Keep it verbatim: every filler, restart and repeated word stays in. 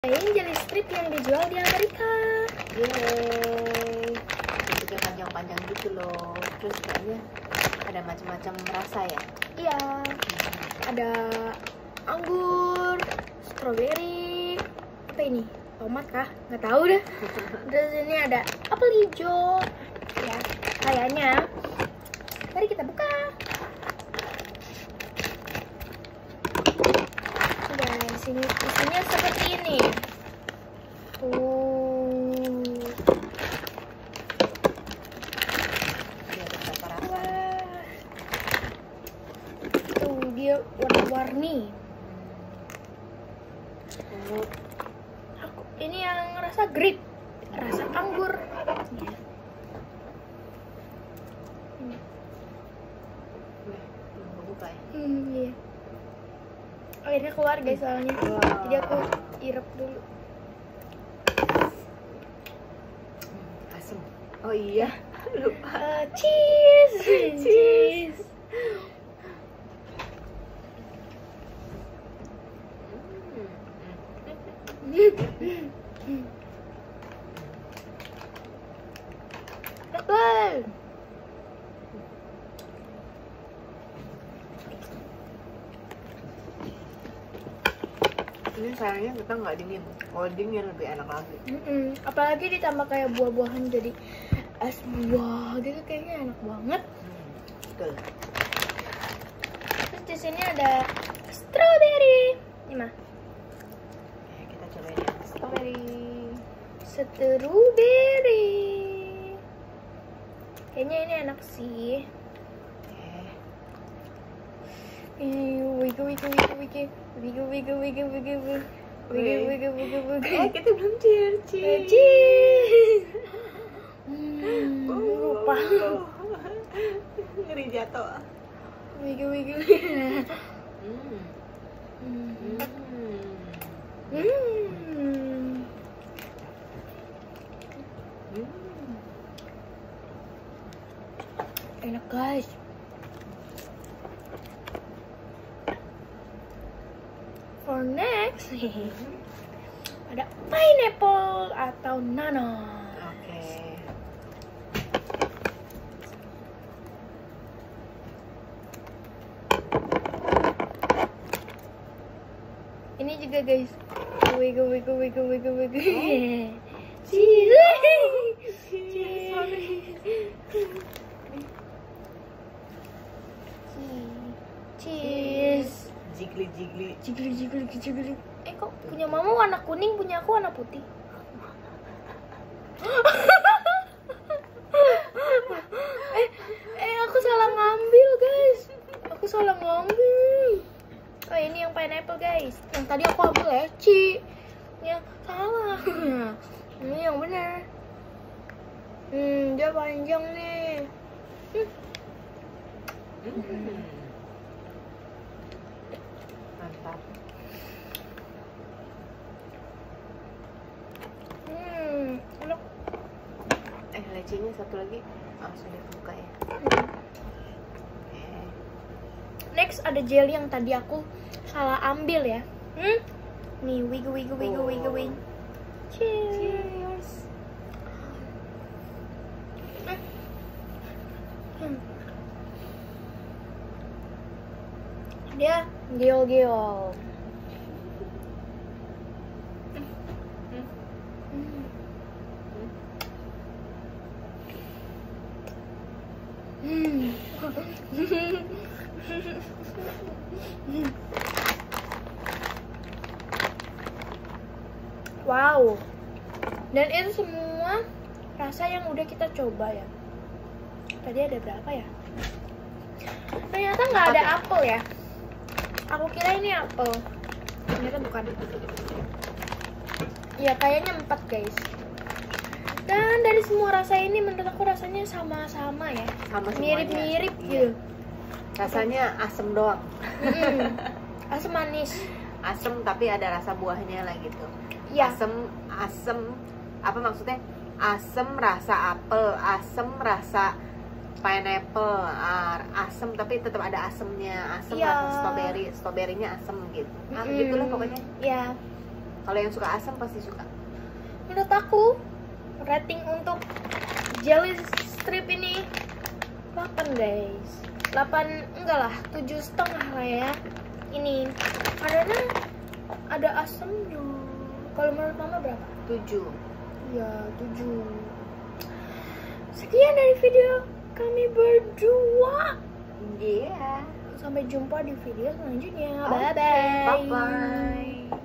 Ini jelly strip yang dijual di Amerika. Yeay, bentuknya panjang-panjang gitu loh. Terus kayaknya ada macam-macam rasa ya. Iya, ada anggur, strawberry, apa ini? Tomat kah? Nggak tahu deh. Terus ini ada apel hijau. Ya, kayaknya. Mari kita buka. Guys, ini isinya seperti ini. Tuh. Wah. Tuh dia warna-warni. Aku ini yang rasa grape, rasa anggur. Ya. Hmm. Buka ya. Hmm, iya. Akhirnya keluar guys soalnya. Wow. Jadi aku irep dulu. Hmm, asem. Oh iya, lupa. Uh, cheese. Cheese. Tebal. Ini sayangnya kita nggak dingin. Kalau dingin lebih enak lagi. Mm-mm. Apalagi ditambah kayak buah-buahan jadi es buah gitu, kayaknya enak banget. Hmm, betul. Terus di sini ada strawberry. Ini mah Oke, kita cobain ya. strawberry. Strawberry. Kayaknya ini enak sih. Oke. Wiggle wiggle wiggle wiggle wiggle wiggle wiggle wiggle wiggle wiggle wiggle wiggle wiggle. Eh, kita belum cheers. Cheers. Cheese. Hmm, lupa. Ngeri jatuh. Wiggle wiggle. Hmm. Hmm. Hmm. Hmm. Hmm. Enak guys. For next, ada pineapple atau nana. Oke. Ini juga guys. Wiggle wiggle wiggle wiggle wiggle. Cheese. Cheese. Jigli jigli. Jigli jigli jigli. Eh kok punya mama warna kuning, punya aku warna putih? eh, eh aku salah ngambil guys. Aku salah ngambil. Oh ini yang pineapple guys. Yang tadi aku ambil leci. Yang salah. Ini yang benar. Hmm, dia panjang nih. Hmm. Hmm. Mantap. Hmm, enak. Eh, lecinya satu lagi. Oh, sudah buka ya. Oke. Next ada jelly yang tadi aku salah ambil ya. Hmm? Nih, wiggle wiggle wiggle wiggle wiggle. Cheers. Cheers. Hmm. Dia giol-giol. Hmm. Wow. Dan itu semua rasa yang udah kita coba ya. Tadi ada berapa ya? Ternyata nggak ada apel ya. Aku kira ini apel. Ternyata bukan. Ya kayaknya empat guys. Dan dari semua rasa ini menurut aku rasanya sama-sama ya. Sama semuanya. Mirip-mirip Iya. gitu. Rasanya asem doang. Mm-mm. Asam manis. Asem tapi ada rasa buahnya lah gitu. Iya. Asem, asem, apa maksudnya? Asem rasa apel, asem rasa pineapple, uh, asem tapi tetap ada asemnya, asem Iya. rasa strawberry, strawberrynya asem gitu. Ah, Mm-mm. gitulah pokoknya. Ya. Kalau yang suka asam pasti suka. Menurut aku rating untuk jelly strip ini delapan guys. delapan enggak lah, tujuh setengah lah ya. Ini karena ada asamnya. Kalau menurut mama berapa? tujuh. Ya, tujuh. Sekian dari video kami berdua. Iya. Yeah. Sampai jumpa di video selanjutnya. Okay, Bye bye. Bye bye.